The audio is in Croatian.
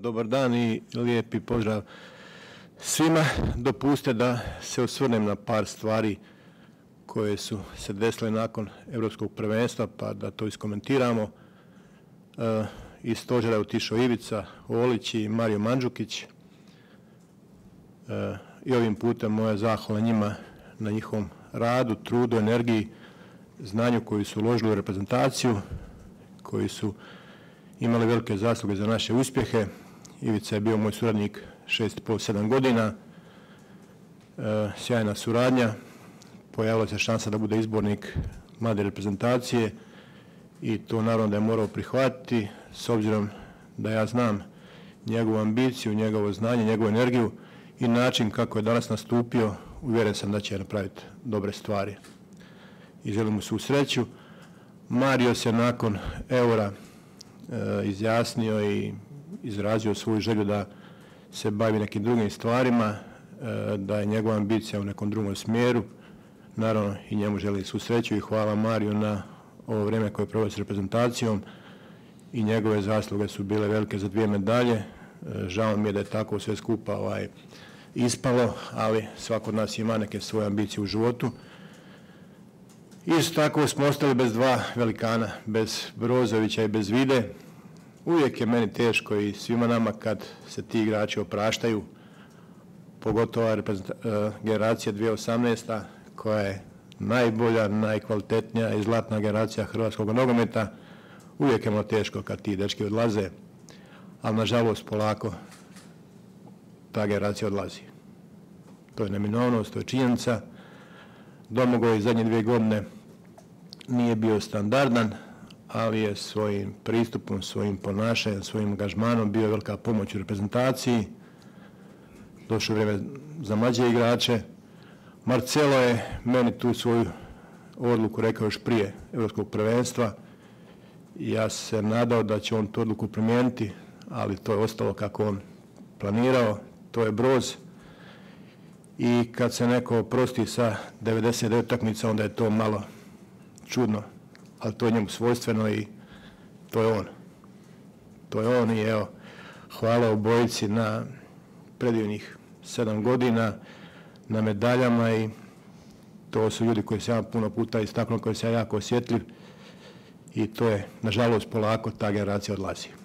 dobar dan i lijepi pozdrav svima. Dopustite da se osvrnem na par stvari koje su se desile nakon Europskog prvenstva, pa da to iskomentiramo. Iz stožera je otišao Ivica, Olić i Mario Mandžukić. I ovim putem moja zahvala njima na njihovom radu, trudu, energiji, znanju koji su uložili u reprezentaciju, koji su imali velike zasluge za naše uspjehe. Ivica je bio moj suradnik 6,5-7 godina. Sjajna suradnja. Pojavila se šansa da bude izbornik mlade reprezentacije i to naravno da je morao prihvatiti s obzirom da ja znam njegovu ambiciju, njegovo znanje, njegovu energiju i način kako je danas nastupio. Uvjeren sam da će napraviti dobre stvari i želim mu svu sreću. Mario se nakon Eura izjasnio i izrazio svoju želju da se bavi nekim drugim stvarima, da je njegova ambicija u nekom drugom smjeru. Naravno i njemu želim svu sreću i hvala Mariju na ovo vrijeme koje provodi s reprezentacijom i njegove zasluge su bile velike za 2 medalje. Žao mi je da je tako sve skupa ispalo, ali svako od nas ima neke svoje ambicije u životu. Isto tako smo ostali bez 2 velikana, bez Brozovića i bez Vide. Uvijek je meni teško i svima nama kad se ti igrači opraštaju, pogotovo generacija 2018. koja je najbolja, najkvalitetnija i zlatna generacija hrvatskog nogometa. Uvijek je malo teško kad ti dečki odlaze, ali nažalost polako ta generacija odlazi. To je neminovnost, to je činjenica. Domagoj zadnje 2 godine nije bio standardan, ali je svojim pristupom, svojim ponašanjem, svojim angažmanom bio velika pomoć u reprezentaciji. Došlo vrijeme za mlađe igrače. Marcelo je meni tu svoju odluku rekao još prije Europskog prvenstva. Ja se nadao da će on tu odluku primijeniti, ali to je ostalo kako on planirao. To je Broz. I kad se neko oprosti sa 99 utakmica, onda je to malo čudno, ali to je njemu svojstveno i to je on. To je on i evo, hvala obojici na predivnih 7 godina, na medaljama i to su ljudi koji se ja puno puta istaknuo, koji se ja jako osjetljiv i to je, nažalost, polako ta generacija odlazi.